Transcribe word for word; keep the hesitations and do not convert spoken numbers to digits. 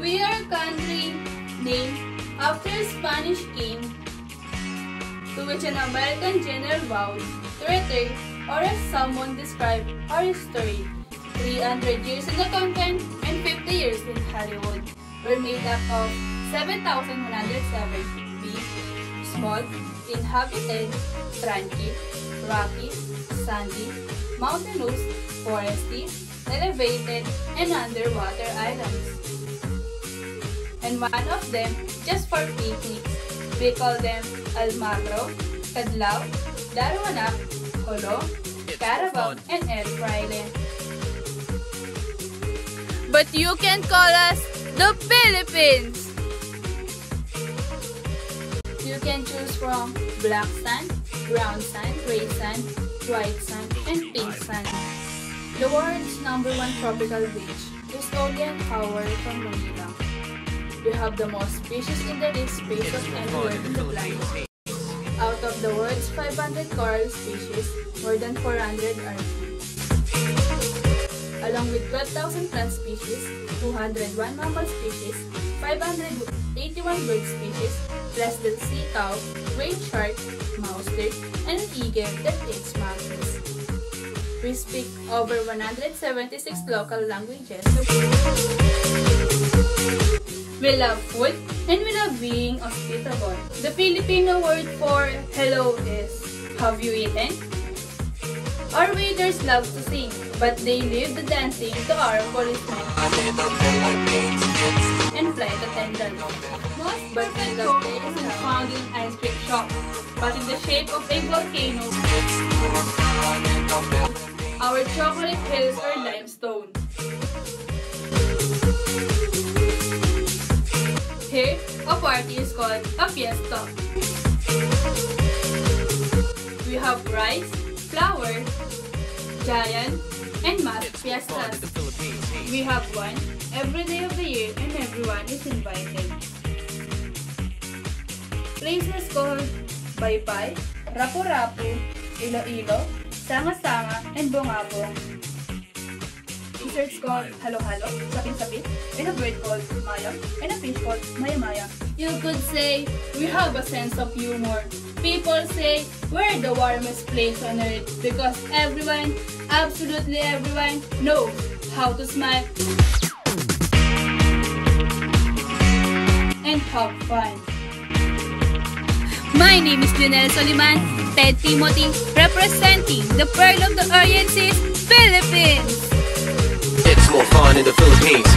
We are a country named after a Spanish king to which an American general vowed to return, or as someone described our history, three hundred years in the content and fifty years in Hollywood. We're made up of seven thousand one hundred seven big, small, inhabited, tranquil, rocky, sandy, mountainous, foresty, elevated, and underwater islands. And one of them just for picnics. We call them Almagro, Cadlao, Daruanak, Colo, Carabao, and El Fraile. But you can call us the Philippines! You can choose from black sand, brown sand, gray sand, white sand, and pink sand. The world's number one tropical beach is only an hour from Manila. We have the most species in the deep space of anywhere in the planet. Out of the world's five hundred coral species, more than four hundred are food. Along with twelve thousand plant species, two hundred one mammal species, five hundred eighty-one bird species, plus the sea cow, great shark, mouse turtle, and an eagle that eats monkeys. We speak over one hundred seventy-six local languages. We love food and we love being hospitable. The Filipino word for hello is, have you eaten? Our waiters love to sing, but they leave the dancing to our policemen and flight attendants. Most perfect chocolate is found in ice cream shop, but in the shape of a volcano. Our chocolate hills are limestone. Here, a party is called a fiesta. We have rice, flour, giant, and masked fiestas. We have one every day of the year and everyone is invited. Places called Baypay, Rapu-Rapu, Iloilo, Sanga-Sanga, and Bongabong. Desserts called halo-halo, sapin-sapin, and a bird called mayam, and a fish called maya-maya. You could say we have a sense of humor. People say we're the warmest place on earth because everyone, absolutely everyone, knows how to smile and have fun. My name is Lionel Soliman, Ted Timothy, representing the Pearl of the Orient Seas, Philippines! It's more fun in the Philippines.